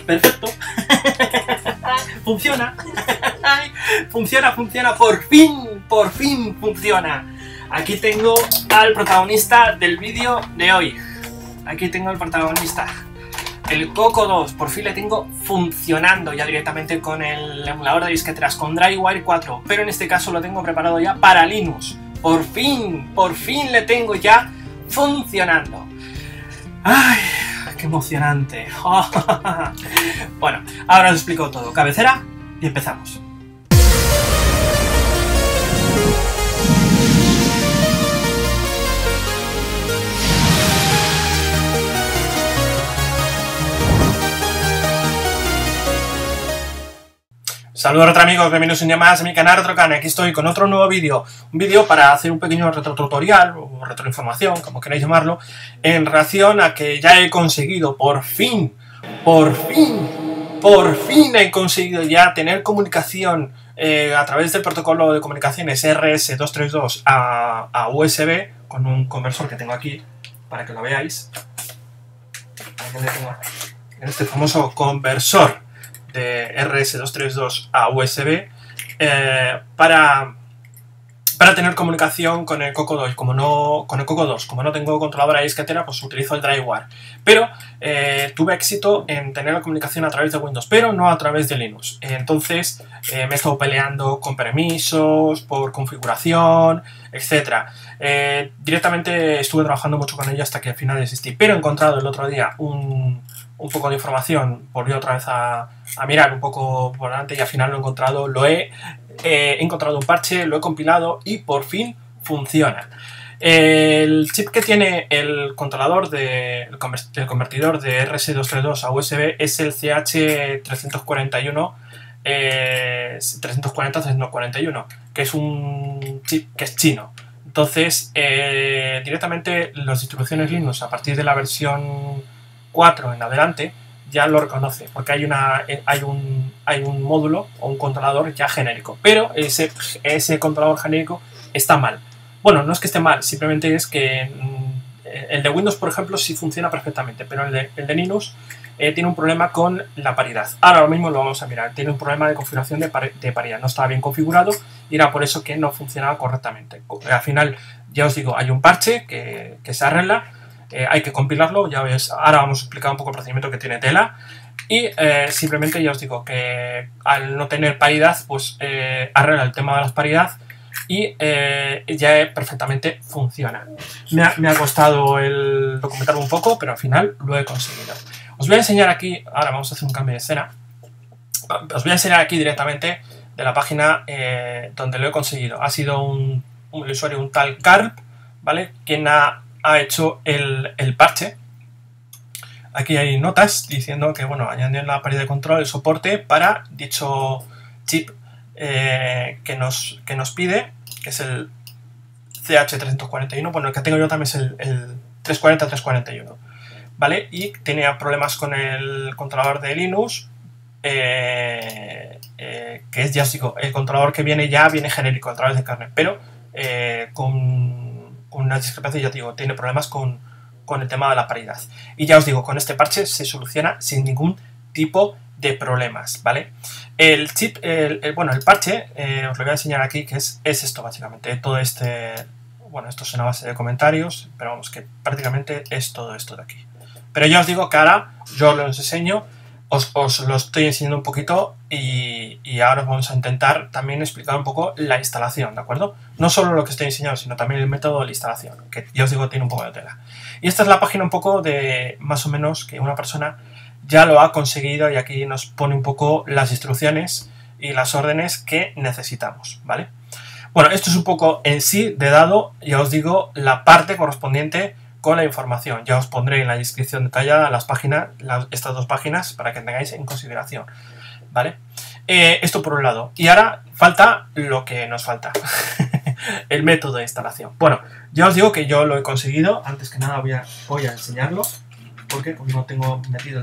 perfecto. Funciona. Funciona, por fin funciona. Aquí tengo al protagonista del vídeo de hoy. Aquí tengo al protagonista. El Coco 2, por fin le tengo funcionando ya directamente con el emulador de disqueteras, con Drivewire 4, pero en este caso lo tengo preparado ya para Linux. Por fin le tengo ya funcionando. ¡Ay! ¡Qué emocionante! Bueno, ahora os explico todo. Cabecera y empezamos. Saludos retro amigos, bienvenidos un día más a mi canal RetroCan. Aquí estoy con otro nuevo vídeo, un vídeo para hacer un pequeño retrotutorial o retroinformación, como queráis llamarlo, en relación a que ya he conseguido, por fin he conseguido ya tener comunicación a través del protocolo de comunicaciones RS232 a USB con un conversor que tengo aquí, para que lo veáis. Aquí le tengo este famoso conversor de RS232 a USB para tener comunicación con el Coco 2. Como no tengo controladora de disquetera, pues utilizo el Drivewire. Pero tuve éxito en tener la comunicación a través de Windows, pero no a través de Linux. Entonces me he estado peleando con permisos, por configuración, etc. Directamente estuve trabajando mucho con ello hasta que al final desistí. Pero he encontrado el otro día un poco de información, volví otra vez a mirar un poco por delante y al final lo he encontrado, he encontrado un parche, lo he compilado y por fin funciona. El chip que tiene el controlador el convertidor de RS232 a USB es el CH341 340-341, que es un chip que es chino. Entonces, directamente las distribuciones Linux a partir de la versión 4 en adelante ya lo reconoce, porque hay un módulo o un controlador ya genérico, pero ese controlador genérico está mal. Bueno, no es que esté mal, simplemente es que el de Windows, por ejemplo, sí funciona perfectamente, pero el de Linux tiene un problema con la paridad. Ahora mismo lo vamos a mirar. Tiene un problema de configuración de paridad, no estaba bien configurado y era por eso que no funcionaba correctamente. Al final, ya os digo, hay un parche que se arregla. Hay que compilarlo, ya ves, ahora vamos a explicar un poco el procedimiento que tiene tela y simplemente ya os digo que al no tener paridad, pues arregla el tema de la paridad y ya perfectamente funciona. Me ha costado el documentarlo un poco, pero al final lo he conseguido. Os voy a enseñar aquí, ahora vamos a hacer un cambio de escena, os voy a enseñar aquí directamente de la página donde lo he conseguido. Ha sido un usuario, un tal Carp, ¿vale? Quien ha hecho el parche. Aquí hay notas diciendo que, bueno, añadir la paridad de control, el soporte para dicho chip que nos pide, que es el CH341. Bueno, el que tengo yo también es el 340-341, ¿vale? Y tenía problemas con el controlador de Linux, que es, ya os digo, el controlador que viene genérico a través de kernel, pero con una discrepancia, ya os digo, tiene problemas con el tema de la paridad. Y ya os digo, con este parche se soluciona sin ningún tipo de problemas, ¿vale? El chip, bueno, el parche, os lo voy a enseñar aquí, que es esto básicamente, todo este, bueno, esto es una base de comentarios, pero vamos, que prácticamente es todo esto de aquí. Pero ya os digo que ahora yo os lo enseño, os lo estoy enseñando un poquito y ahora vamos a intentar también explicar un poco la instalación, ¿de acuerdo? No solo lo que estoy enseñando, sino también el método de la instalación, que ya os digo tiene un poco de tela. Y esta es la página un poco de, más o menos, que una persona ya lo ha conseguido y aquí nos pone un poco las instrucciones y las órdenes que necesitamos, ¿vale? Bueno, esto es un poco en sí de dado, ya os digo, la parte correspondiente con la información. Ya os pondré en la descripción detallada las páginas, estas dos páginas, para que tengáis en consideración, ¿vale? Esto por un lado. Y ahora falta lo que nos falta. El método de instalación. Bueno, ya os digo que yo lo he conseguido. Antes que nada voy a enseñarlo, porque no tengo metido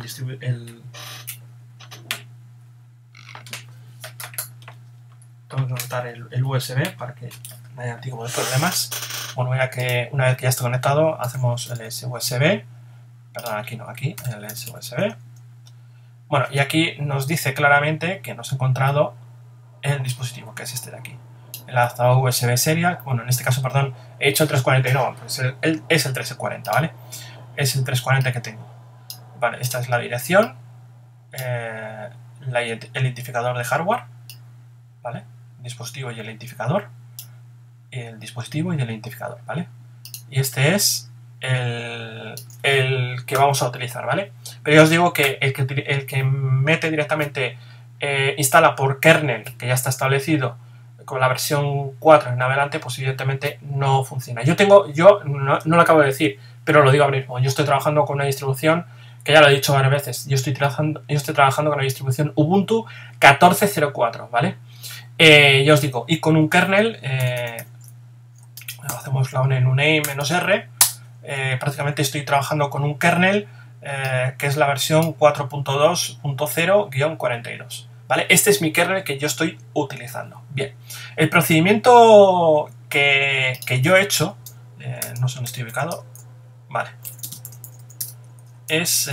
tengo que conectar el USB para que no haya tipo de problemas. Bueno, una vez que ya esté conectado, hacemos el USB. Perdón, aquí no, aquí el USB. Bueno, y aquí nos dice claramente que nos ha encontrado el dispositivo, que es este de aquí. El adaptador USB serial, bueno, en este caso, perdón, he hecho el 340 y no, pues es el 340, ¿vale? Es el 340 que tengo. Vale, esta es la dirección, el identificador de hardware, ¿vale? Dispositivo y el identificador, ¿vale? Y este es el que vamos a utilizar, ¿vale? Pero ya os digo que el que mete directamente, instala por kernel, que ya está establecido, con la versión 4 en adelante, pues evidentemente no funciona. Yo no lo acabo de decir, pero lo digo ahora mismo. Yo estoy trabajando con una distribución, que ya lo he dicho varias veces, yo estoy trabajando con la distribución Ubuntu 14.04, ¿vale? Ya os digo, y con un kernel, hacemos la uname -r, prácticamente estoy trabajando con un kernel que es la versión 4.2.0-42. ¿Vale? Este es mi kernel que yo estoy utilizando. Bien, el procedimiento que yo he hecho, no sé dónde estoy ubicado, vale, es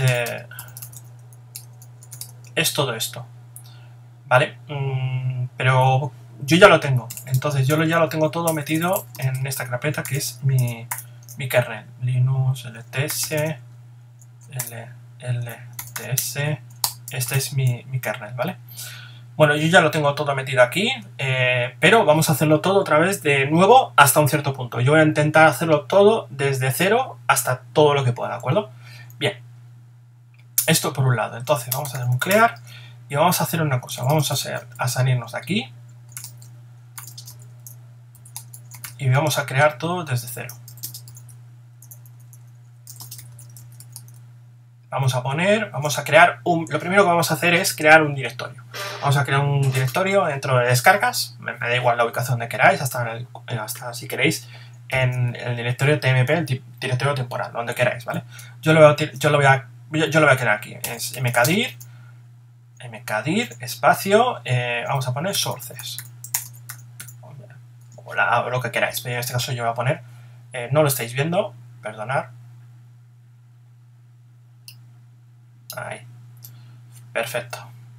todo esto, ¿vale? Pero yo ya lo tengo, entonces yo ya lo tengo todo metido en esta carpeta que es mi kernel, Linux, LTS, LTS, este es mi kernel, ¿vale? Bueno, yo ya lo tengo todo metido aquí, pero vamos a hacerlo todo otra vez de nuevo hasta un cierto punto. Yo voy a intentar hacerlo todo desde cero hasta todo lo que pueda, ¿de acuerdo? Bien, esto por un lado. Entonces vamos a hacer un clear y vamos a hacer una cosa. Vamos a salirnos de aquí y vamos a crear todo desde cero. Vamos a crear lo primero que vamos a hacer es crear un directorio. Vamos a crear un directorio dentro de descargas, me da igual la ubicación donde queráis, hasta si queréis en el directorio TMP, el directorio temporal, donde queráis, ¿vale? Yo lo voy a crear aquí, es mkdir, espacio, vamos a poner sources, o lo que queráis, pero en este caso yo voy a poner, no lo estáis viendo, perdonad, ahí, perfecto.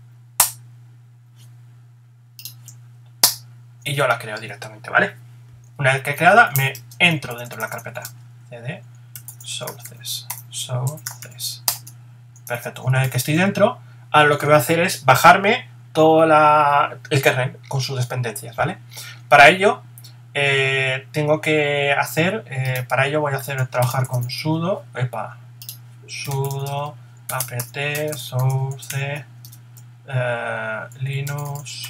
Y yo la creo directamente, ¿vale? Una vez que creada, me entro dentro de la carpeta cd sources. Perfecto. Una vez que estoy dentro, ahora lo que voy a hacer es bajarme todo el kernel con sus dependencias, ¿vale? Para ello, tengo que hacer, voy a trabajar con sudo apt source linux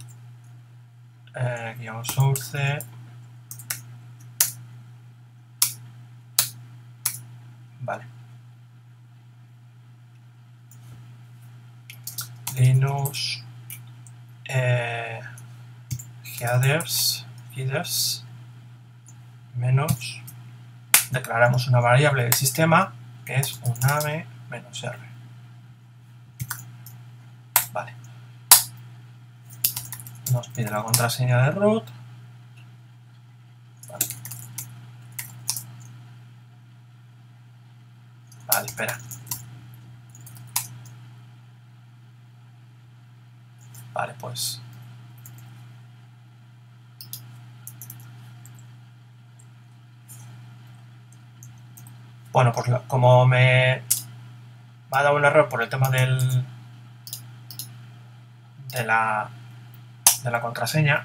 source, vale, linux headers menos, declaramos una variable del sistema que es uname -r, vale. Nos pide la contraseña de root. Vale. Vale, espera. Vale, pues. Bueno, pues como me ha dado un error por el tema de la contraseña,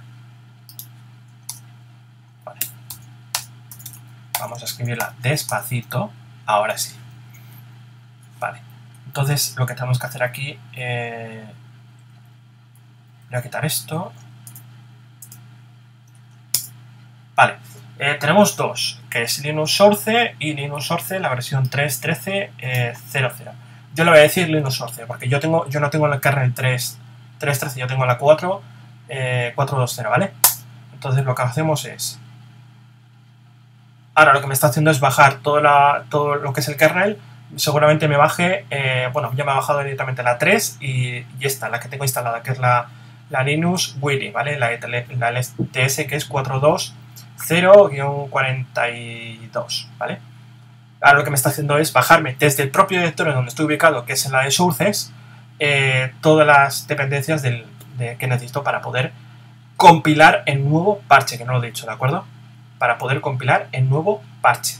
vale. Vamos a escribirla despacito, ahora sí, vale. Entonces lo que tenemos que hacer aquí, voy a quitar esto, vale. Tenemos dos, que es Linux Source y Linux Source la versión 3.13.00. Yo le voy a decir Linux Source porque yo no tengo el kernel 3.13, yo tengo la 4.2.0, ¿vale? Entonces lo que hacemos es, ahora lo que me está haciendo es bajar todo lo que es el kernel. Seguramente me baje, bueno, ya me ha bajado directamente la 3 y esta, la que tengo instalada, que es la Linux Wili, ¿vale? La LTS, que es 4.2.0-42, ¿vale? Ahora lo que me está haciendo es bajarme desde el propio directorio donde estoy ubicado, que es en la de sources, todas las dependencias que necesito para poder compilar el nuevo parche, que no lo he dicho, ¿de acuerdo? Para poder compilar el nuevo parche.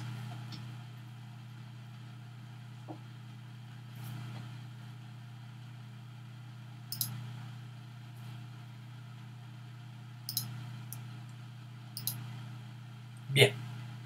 Bien.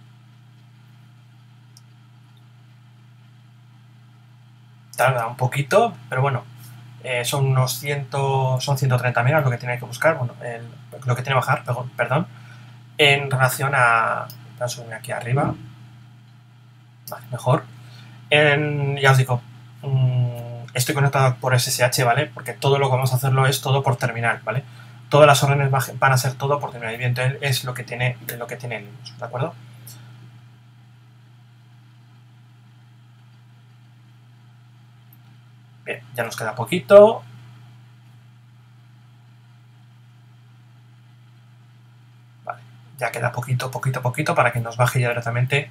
Tarda un poquito, pero bueno, son unos 130 megas lo que tiene que buscar, bueno, lo que tiene que bajar, perdón, en relación a... Voy a subir aquí arriba. Vale, mejor. Ya os digo, estoy conectado por SSH, ¿vale? Porque todo lo que vamos a hacerlo es todo por terminal, ¿vale? Todas las órdenes van a ser todo por terminal. Evidentemente es lo que tiene Linux, ¿de acuerdo? Bien, ya nos queda poquito. Vale, ya queda poquito para que nos baje ya directamente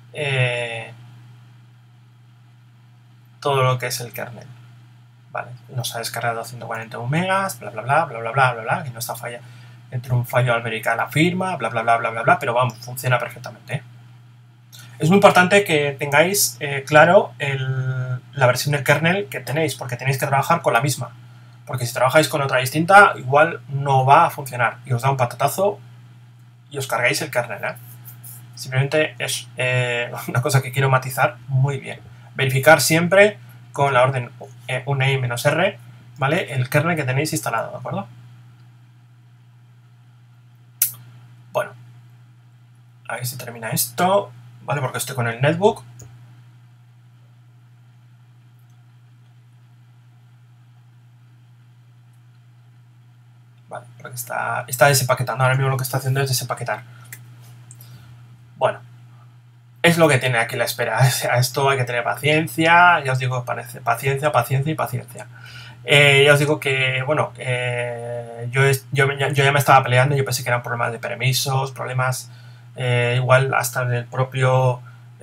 todo lo que es el kernel. Vale, nos ha descargado 141 megas, bla bla bla bla bla bla bla bla, y no está falla. Entró un fallo al verificar la firma, bla bla bla bla bla bla, pero vamos, funciona perfectamente. Es muy importante que tengáis claro la versión del kernel que tenéis, porque tenéis que trabajar con la misma. Porque si trabajáis con otra distinta, igual no va a funcionar y os da un patatazo y os cargáis el kernel, ¿eh? Simplemente es una cosa que quiero matizar muy bien. Verificar siempre con la orden unei-r, ¿vale? El kernel que tenéis instalado, ¿de acuerdo? Bueno, a ver si termina esto, ¿vale? Porque estoy con el netbook. Vale, porque está desempaquetando. Ahora mismo lo que está haciendo es desempaquetar. Bueno, es lo que tiene aquí la espera. A esto hay que tener paciencia. Ya os digo, paciencia, paciencia y paciencia. Ya os digo que, bueno, yo ya me estaba peleando. Yo pensé que eran problemas de permisos, problemas igual hasta del propio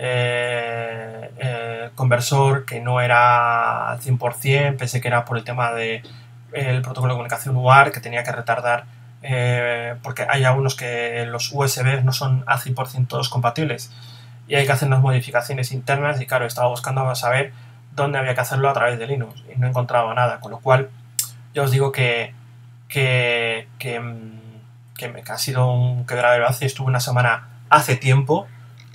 conversor, que no era al 100%. Pensé que era por el tema de el protocolo de comunicación UART, que tenía que retardar, porque hay algunos que los USB no son al 100% todos compatibles y hay que hacer unas modificaciones internas, y claro, estaba buscando saber dónde había que hacerlo a través de Linux y no he encontrado nada, con lo cual yo os digo que ha sido un quebradero. Estuve una semana hace tiempo,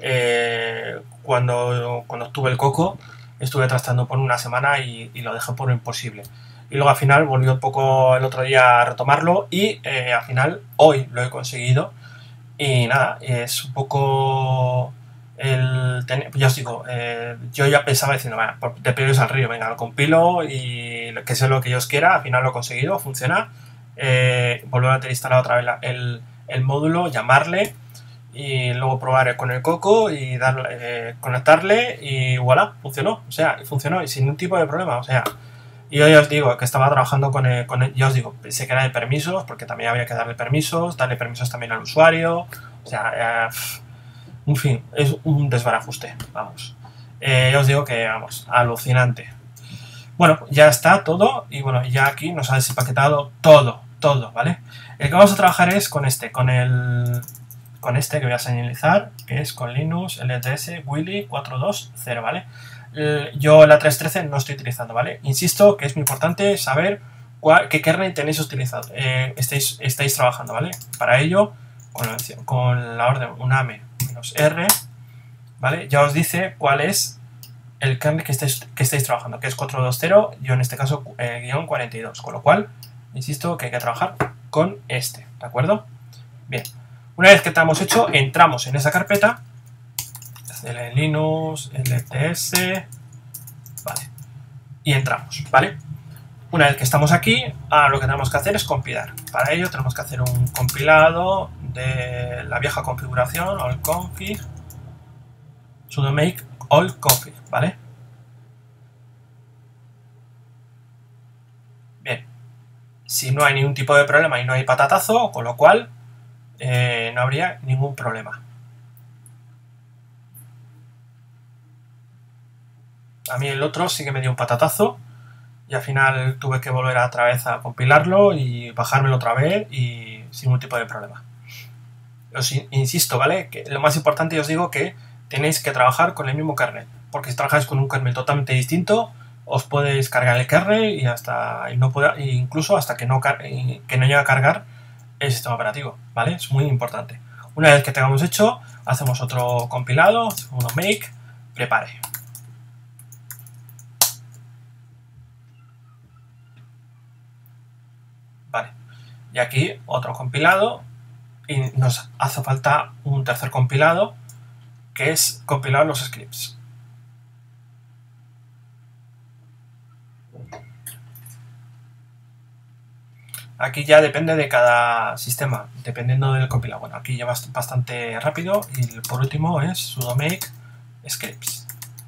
cuando tuve el coco, estuve trastando por una semana y lo dejé por imposible. Y luego al final volvió un poco el otro día a retomarlo y al final hoy lo he conseguido. Y nada, es un poco ya os digo, yo ya pensaba diciendo, bueno, de pelos al río, venga, lo compilo y que sea lo que yo os quiera. Al final lo he conseguido, funciona. Volver a instalar otra vez el módulo, llamarle y luego probar con el coco y conectarle y voilà, funcionó. O sea, funcionó y sin ningún tipo de problema. O sea, y yo ya os digo que estaba trabajando con ya os digo, pensé que era de permisos, porque también había que darle permisos también al usuario. O sea, en fin, es un desbarajuste, vamos. Ya os digo que, vamos, alucinante. Bueno, ya está todo y bueno, ya aquí nos ha desempaquetado todo, ¿vale? El que vamos a trabajar es con este que voy a señalizar, que es con Linux LTS Willy 420, ¿vale? Yo la 3.13 no estoy utilizando, ¿vale? Insisto que es muy importante saber qué kernel tenéis utilizado, estáis trabajando, ¿vale? Para ello, con la orden uname-r, ¿vale? Ya os dice cuál es el kernel que estáis trabajando, que es 420, yo en este caso guión 42, con lo cual, insisto que hay que trabajar con este, ¿de acuerdo? Bien, una vez que estamos hecho, entramos en esa carpeta, Linux, LTS, vale, y entramos, ¿vale? Una vez que estamos aquí, ahora lo que tenemos que hacer es compilar. Para ello tenemos que hacer un compilado de la vieja configuración, all config, sudo make all config, ¿vale? Bien, si no hay ningún tipo de problema y no hay patatazo, con lo cual no habría ningún problema. A mí el otro sí que me dio un patatazo y al final tuve que volver otra vez a compilarlo y bajármelo otra vez y sin ningún tipo de problema. Os insisto, ¿vale? Que lo más importante os digo que tenéis que trabajar con el mismo kernel, porque si trabajáis con un kernel totalmente distinto, os podéis cargar el kernel y incluso hasta que no llegue a cargar el sistema operativo, ¿vale? Es muy importante. Una vez que tengamos hecho, hacemos otro compilado, uno make, prepare. Vale, y aquí otro compilado, y nos hace falta un tercer compilado, que es compilar los scripts. Aquí ya depende de cada sistema, dependiendo del compilado. Bueno, aquí ya va bastante rápido y por último es sudo make scripts.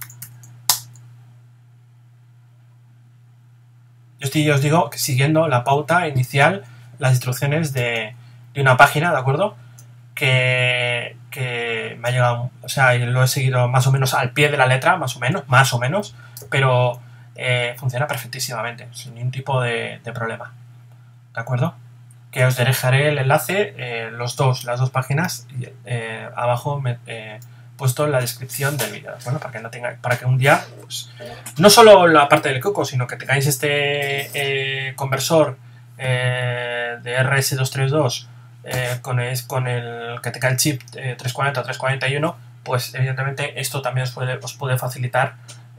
Yo os digo que siguiendo la pauta inicial, las instrucciones de una página, ¿de acuerdo? Que me ha llegado, o sea, lo he seguido más o menos al pie de la letra, más o menos, pero funciona perfectísimamente, sin ningún tipo de problema. ¿De acuerdo? Que os dejaré el enlace, las dos páginas, abajo he puesto en la descripción del vídeo, bueno, para que un día, pues, no solo la parte del coco, sino que tengáis este conversor de RS232 con el que tenga el chip 340 o 341, pues evidentemente esto también os puede facilitar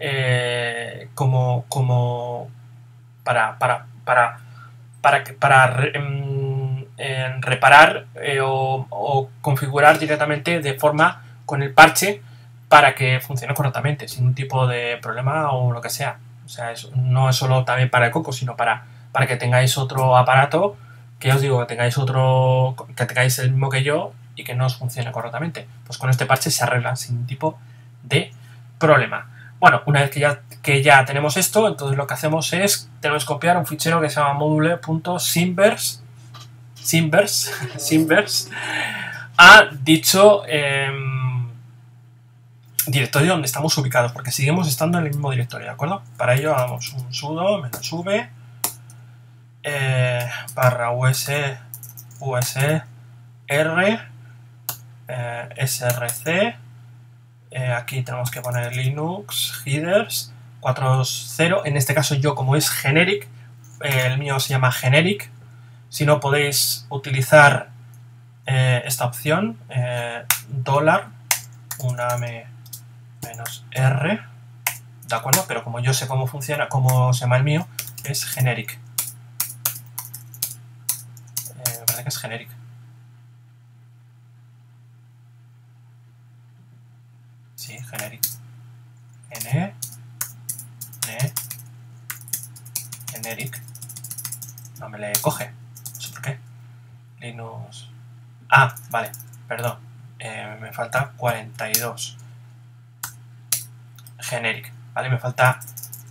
para reparar o configurar directamente de forma con el parche para que funcione correctamente, sin un tipo de problema o lo que sea. O sea, no es solo también para el coco, sino para que tengáis otro aparato, que os digo, que tengáis el mismo que yo y que no os funcione correctamente. Pues con este parche se arregla sin ningún tipo de problema. Bueno, una vez que ya tenemos esto, entonces lo que hacemos es, tenemos que copiar un fichero que se llama module.simverse a dicho directorio donde estamos ubicados, porque seguimos estando en el mismo directorio, ¿de acuerdo? Para ello hagamos un sudo -v barra usr src. Aquí tenemos que poner Linux headers 4.0. En este caso yo, como es generic, el mío se llama generic. Si no, podéis utilizar esta opción, $uname -r, ¿de acuerdo? Pero como yo sé cómo funciona, cómo se llama el mío, es generic. Me parece que es generic. Sí, generic. Generic. No me le coge. No sé por qué. Linux. Ah, vale. Perdón. Me falta 42. Generic. Vale, me falta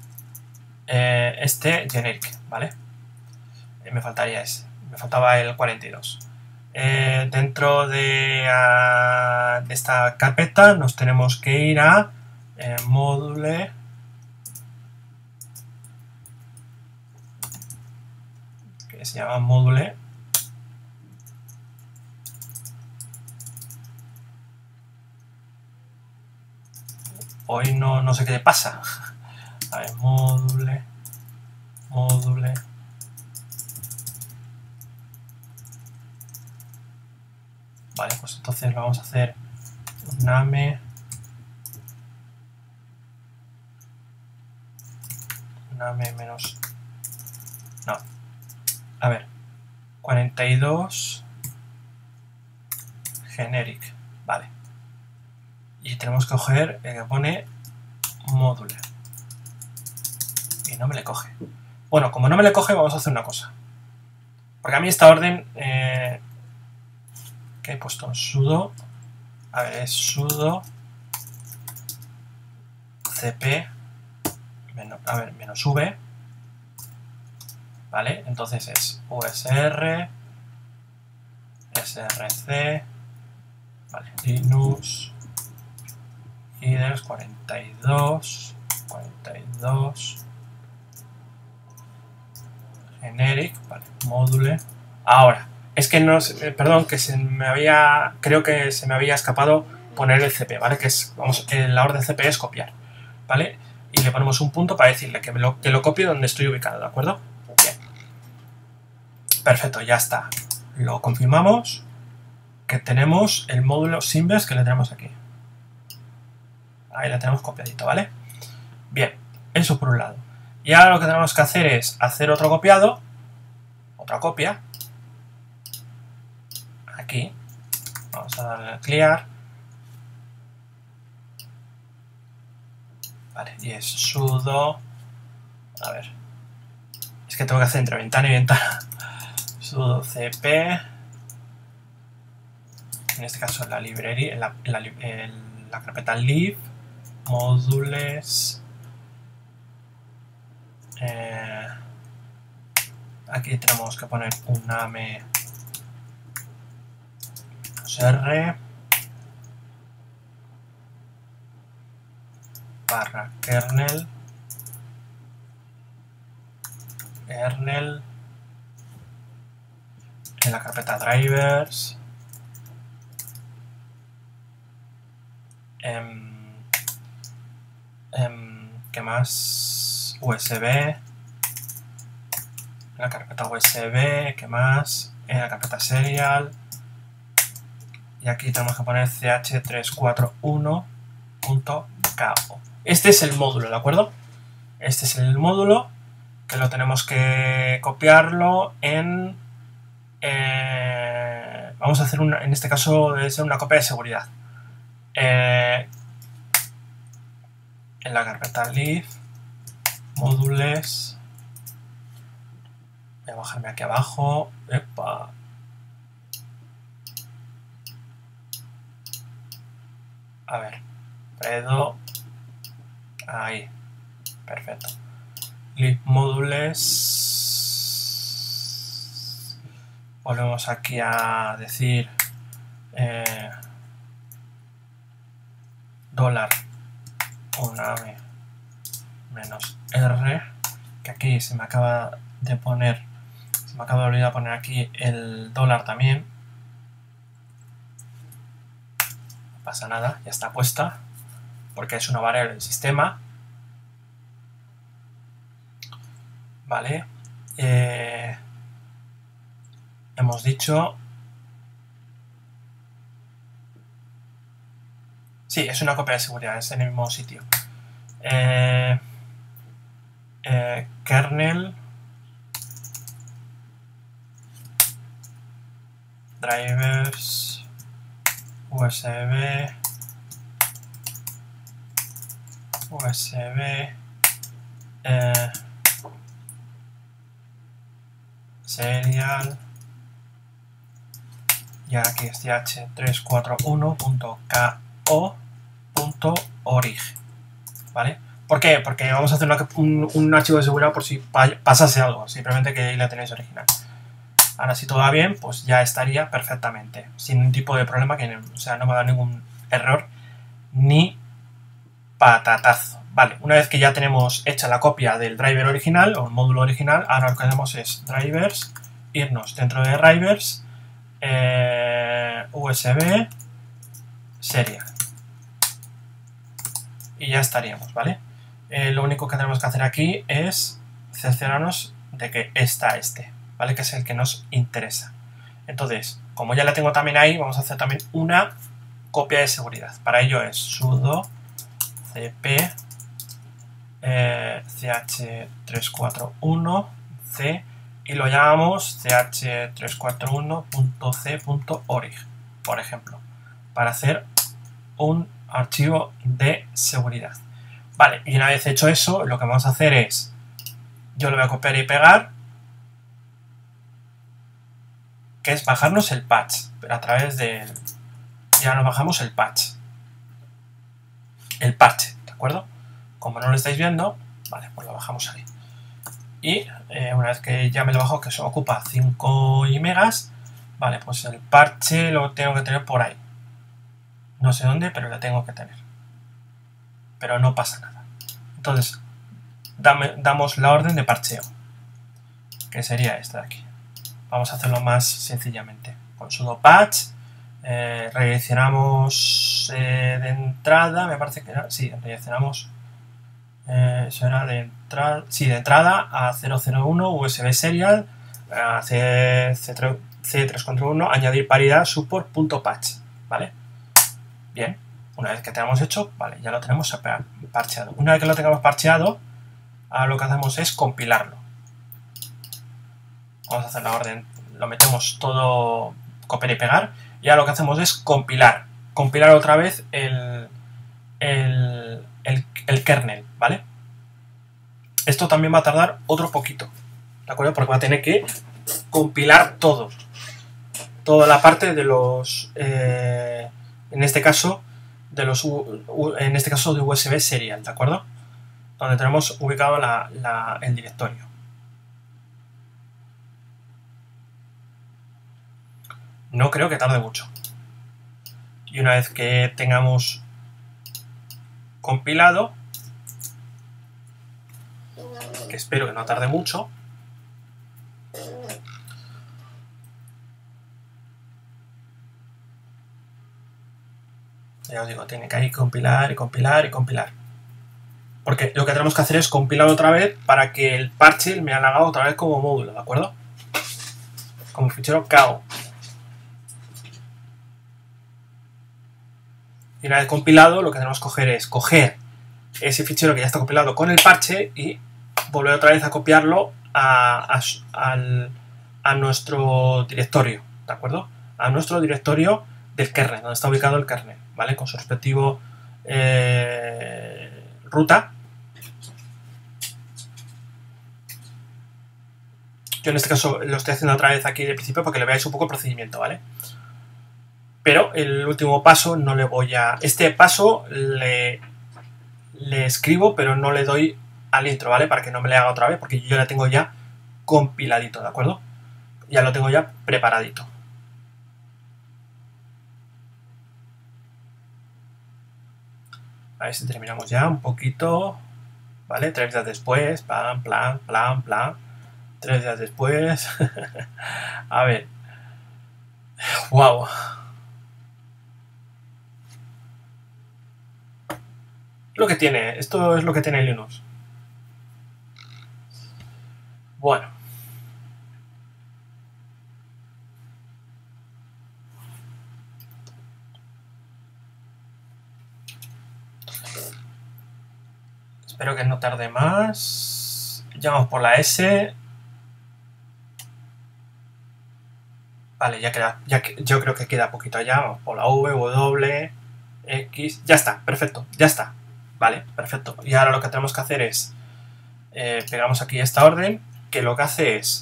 generic. Vale. Me faltaría ese. Me faltaba el 42. Dentro de esta carpeta nos tenemos que ir a module, que se llama module. Hoy no sé qué le pasa. A ver, module. Vale, pues entonces lo vamos a hacer uname menos... No. A ver. 42 generic. Vale. Y tenemos que coger el que pone module. Y no me le coge. Bueno, como no me le coge, vamos a hacer una cosa. Porque a mí esta orden... que he puesto sudo, a ver, es sudo cp menos v, vale, entonces es usr src, vale, linux headers 42 generic, vale, module. Ahora, es que no, perdón, que creo que se me había escapado poner el CP, ¿vale? Que es, vamos, la orden CP es copiar, ¿vale? Y le ponemos un punto para decirle que lo copie donde estoy ubicado, ¿de acuerdo? Bien. Perfecto, ya está. Lo confirmamos, que tenemos el módulo Symbols que le tenemos aquí. Ahí la tenemos copiadito, ¿vale? Bien, eso por un lado. Y ahora lo que tenemos que hacer es hacer otro copiado, otra copia. Aquí. Vamos a darle a clear. Vale, y es sudo. A ver. Es que tengo que hacer entre ventana y ventana. Sudo cp. En este caso en la librería, en la carpeta lib, módulos. Aquí tenemos que poner un name r barra kernel en la carpeta drivers ¿qué más? USB en la carpeta USB, ¿qué más? En la carpeta serial, y aquí tenemos que poner ch341.ko. Este es el módulo, ¿de acuerdo? Este es el módulo que lo tenemos que copiarlo en... vamos a hacer en este caso debe ser una copia de seguridad. En la carpeta lib, módulos. Voy a bajarme aquí abajo. Epa. A ver. Predo. Ahí. Perfecto. Lib módulos. Volvemos aquí a decir dólar uname menos r, que aquí se me acaba de poner, se me acaba de olvidar poner aquí el dólar también. No pasa nada, ya está puesta porque es una variable del sistema. Vale, hemos dicho, sí, es una copia de seguridad, es en el mismo sitio. Kernel drivers USB serial, y aquí es ch341.ko.org, ¿vale? ¿Por qué? Porque vamos a hacer un archivo de seguridad por si pasase algo, simplemente que ahí la tenéis original. Ahora, si todo va bien, pues ya estaría perfectamente, sin ningún tipo de problema, o sea, no me da ningún error ni patatazo. Vale, una vez que ya tenemos hecha la copia del driver original o el módulo original, ahora lo que hacemos es drivers, irnos dentro de drivers, USB, serial. Y ya estaríamos, ¿vale? Lo único que tenemos que hacer aquí es cerciorarnos de que está ¿vale? Que es el que nos interesa. Entonces, como ya la tengo también ahí, vamos a hacer también una copia de seguridad. Para ello es sudo cp ch341c y lo llamamos ch341.c.org, por ejemplo, para hacer un archivo de seguridad. Vale, y una vez hecho eso, lo que vamos a hacer es, yo lo voy a copiar y pegar, que es bajarnos el patch, pero a través de... ya nos bajamos el patch. El parche, ¿de acuerdo? Como no lo estáis viendo, vale, pues lo bajamos ahí. Y una vez que ya me lo bajo, que eso ocupa 5 megas, vale, pues el parche lo tengo que tener por ahí. No sé dónde, pero lo tengo que tener. Pero no pasa nada. Entonces, damos la orden de parcheo. que sería esta de aquí. Vamos a hacerlo más sencillamente. Con sudo patch redireccionamos de entrada, me parece que era, sí, redireccionamos, eso era de entrada, sí, de entrada a 001 USB serial, a C341, añadir paridad support.patch, ¿vale? Bien, una vez que tenemos hecho, vale, ya lo tenemos parcheado. Una vez que lo tengamos parcheado, ahora lo que hacemos es compilarlo. Vamos a hacer la orden, lo metemos todo, copiar y pegar, y ahora lo que hacemos es compilar otra vez el kernel, ¿vale? Esto también va a tardar otro poquito, ¿de acuerdo? Porque va a tener que compilar toda la parte de los, en este caso de USB serial, ¿de acuerdo? Donde tenemos ubicado el directorio. No creo que tarde mucho. Y una vez que tengamos compilado, que espero que no tarde mucho, ya os digo, tiene que ir compilar y compilar y compilar. Porque lo que tenemos que hacer es compilar otra vez para que el parche me haga otra vez como módulo, ¿de acuerdo? Como fichero cao. Y una vez compilado, lo que tenemos que coger es coger ese fichero que ya está compilado con el parche y volver otra vez a copiarlo a nuestro directorio, ¿de acuerdo? A nuestro directorio del kernel, donde está ubicado el kernel, ¿vale? Con su respectivo ruta. Yo en este caso lo estoy haciendo otra vez aquí de principio para que le veáis un poco el procedimiento, ¿vale? Pero el último paso no le voy a... Este paso le escribo, pero no le doy al intro, ¿vale? Para que no me le haga otra vez, porque yo ya tengo ya compiladito, ¿de acuerdo? Ya lo tengo ya preparadito. A ver si terminamos ya un poquito, ¿vale? 3 días después, plan. 3 días después. A ver. ¡Wow! Lo que tiene, esto es lo que tiene Linux. Bueno. Espero que no tarde más. Ya vamos por la S. Vale, ya queda, yo creo que queda poquito allá. Vamos por la V, W, X. Ya está, perfecto, ya está. Vale, perfecto. Y ahora lo que tenemos que hacer es pegamos aquí esta orden, que lo que hace es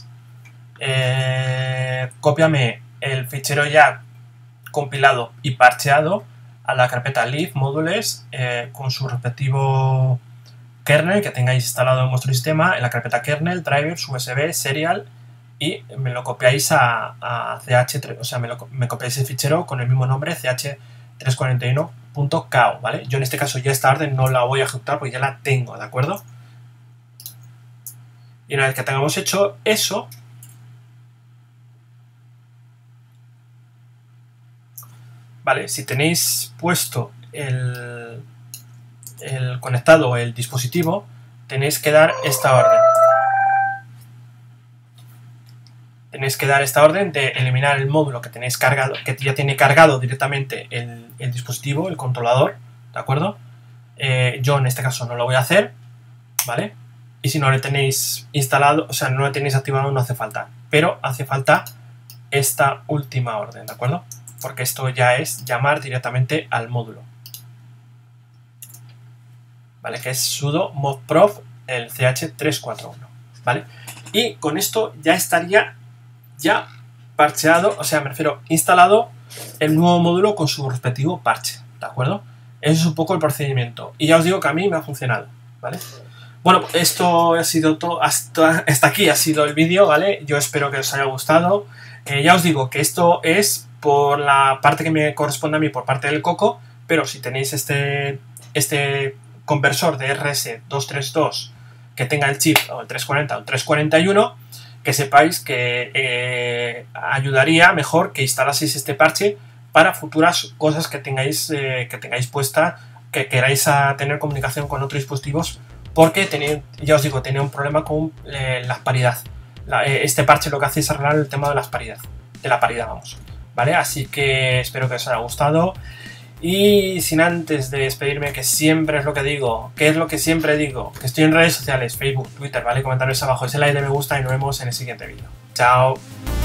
cópiame el fichero ya compilado y parcheado a la carpeta lib modules con su respectivo kernel que tengáis instalado en vuestro sistema, en la carpeta kernel, drivers, USB, serial, y me lo copiáis a ch3, o sea, me copiáis el fichero con el mismo nombre, ch341.cao, ¿vale? Yo en este caso ya esta orden no la voy a ejecutar porque ya la tengo, ¿de acuerdo? Y una vez que tengamos hecho eso, vale, si tenéis puesto el conectado el dispositivo, tenéis que dar esta orden. Tenéis que dar esta orden de eliminar el módulo que tenéis cargado, que ya tiene cargado directamente el dispositivo, el controlador, ¿de acuerdo? Yo en este caso no lo voy a hacer, ¿vale? Y si no lo tenéis instalado, o sea, no lo tenéis activado, no hace falta. Pero hace falta esta última orden, ¿de acuerdo? Porque esto ya es llamar directamente al módulo. ¿Vale? Que es sudo modprof el ch341, ¿vale? Y con esto ya estaría ya parcheado, o sea, me refiero, instalado el nuevo módulo con su respectivo parche, ¿de acuerdo? Eso es un poco el procedimiento. Y ya os digo que a mí me ha funcionado, ¿vale? Bueno, esto ha sido todo, hasta aquí ha sido el vídeo, ¿vale? Yo espero que os haya gustado. Ya os digo que esto es por la parte que me corresponde a mí por parte del Coco, pero si tenéis este conversor de RS232 que tenga el chip o el 340 o el 341, que sepáis que ayudaría mejor que instalaseis este parche para futuras cosas que tengáis puesta, que queráis tener comunicación con otros dispositivos, porque ya os digo, tenía un problema con la paridad. Este parche lo que hace es arreglar el tema de la paridad, vamos. ¿Vale? Así que espero que os haya gustado. Y sin antes de despedirme, que siempre es lo que digo, que es lo que siempre digo, que estoy en redes sociales, Facebook, Twitter, ¿vale? Comentarios abajo, ese like de me gusta y nos vemos en el siguiente vídeo. ¡Chao!